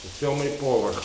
7-й поверх.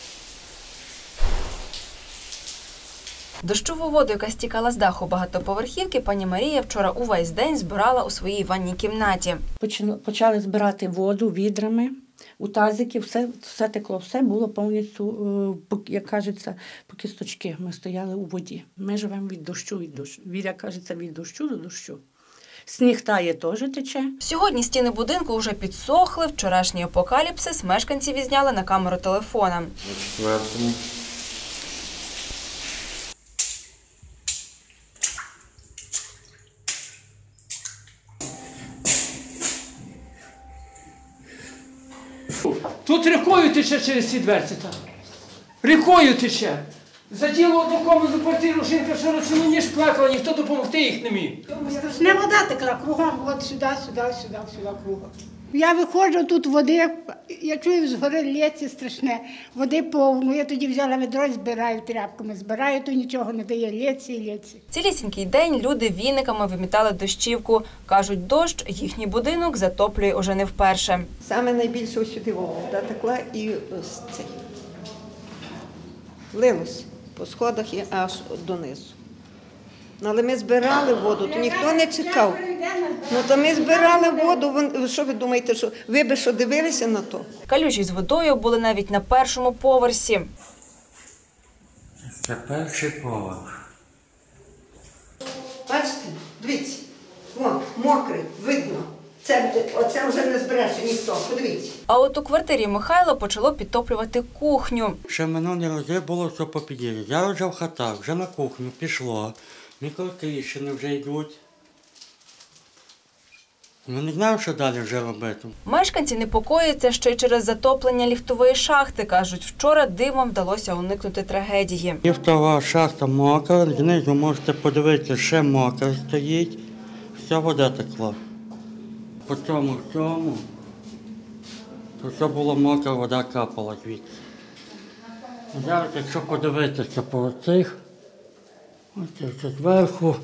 Дощову воду, яка стікала з даху багатоповерхівки, пані Марія вчора увесь день збирала у своїй ванній кімнаті. Почали збирати воду відрами, у тазики, все текло, все було повністю, як кажеться, по кісточки. Ми стояли у воді. Ми живемо від дощу, як кажеться, від дощу до дощу. Сніг тає, теж тече. Сьогодні стіни будинку вже підсохли, вчорашній апокаліпсис мешканці відзняли на камеру телефона. На 4-му. Тут рікою тече через ці дверці. Рікою тече. Заділо одну комнату квартиру, жінка вчора цілу ніч плакала, ніхто допомогти їх не міг. Страшна вода текла кругом, от сюди, кругом. Я виходжу, тут води, я чую, згори лється страшне, води повно. Я тоді взяла відро, збираю тряпками, то нічого не дає, лється. Цілісінький день люди віниками вимітали дощівку. Кажуть, дощ їхній будинок затоплює уже не вперше. Саме найбільше ось сюди вода текла і ось цей. Лилось по сходах і аж донизу. Але ми збирали воду, то ніхто не чекав. То ми збирали воду, що ви думаєте, що ви б що дивилися на то? Калюжі з водою були навіть на 1-му поверсі. Це 1-й поверх. Бачите, дивіться, мокрий, видно. Оце вже не збереше ніхто, подивіться. А от у квартирі Михайла почало підтоплювати кухню. Ще минулі рази було все по під'їзді. Я вже в хатах, вже на кухню пішло. Мікротріщини вже йдуть. Ми не знаємо, що далі вже робити. Мешканці непокоїться ще й через затоплення ліфтової шахти. Кажуть, вчора димом вдалося уникнути трагедії. Ліфтова шахта мокра, знизу можете подивитися, ще мокра стоїть. Вся вода текла. По цьому всьому, то все було мокра, вода капала звідси. Зараз, якщо подивитися по цих, ось це зверху.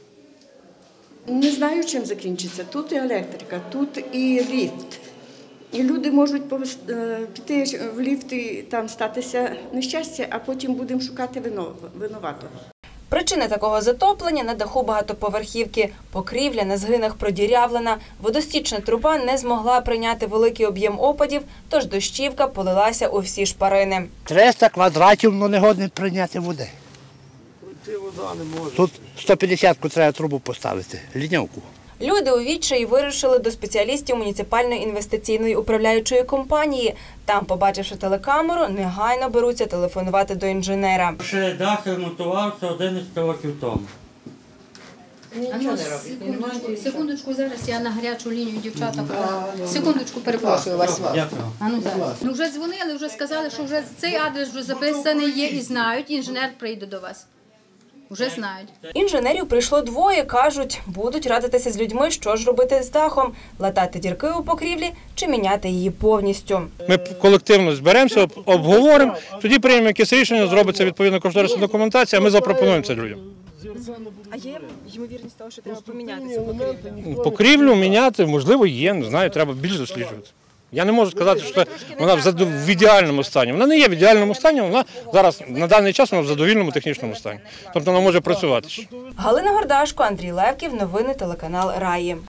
Не знаю, чим закінчиться. Тут і електрика, тут і ліфт. І люди можуть піти в ліфт і там статися нещастя, а потім будемо шукати винуватого. Причини такого затоплення на даху багатоповерхівки. Покрівля на згинах продірявлена, водостічна труба не змогла прийняти великий об'єм опадів, тож дощівка полилася у всі шпарини. 300 квадратів, але не годне прийняти води. Тут 150-ку треба трубу поставити, ліньовку. Люди у відчаї вирушили до спеціалістів муніципальної інвестиційної управляючої компанії. Там, побачивши телекамеру, негайно беруться телефонувати до інженера. Ще дах ремонтувався 11 років тому. Нічого не робить. Секундочку, зараз я на гарячу лінію дівчата. Секундочку, перепрошую вас. Ну, вже дзвонили, вже сказали, що вже цей адрес вже записаний є і знають, інженер прийде до вас. Вже знають. Інженерів прийшло 2, кажуть, будуть радитися з людьми, що ж робити з дахом – латати дірки у покрівлі чи міняти її повністю. Ми колективно зберемося, обговоримо, тоді приймемо якесь рішення, зробиться відповідна кошторисна документація, а ми запропонуємо це людям. А є ймовірність того, що треба поміняти цю покрівлю? Покрівлю міняти, можливо, є, не знаю, треба більш досліджувати. Я не можу сказати, що вона в ідеальному стані. Вона не є в ідеальному стані, вона зараз, на даний час, вона в задовільному технічному стані. Тобто вона може працювати. Галина Гордашко, Андрій Левків, новини телеканал Раї.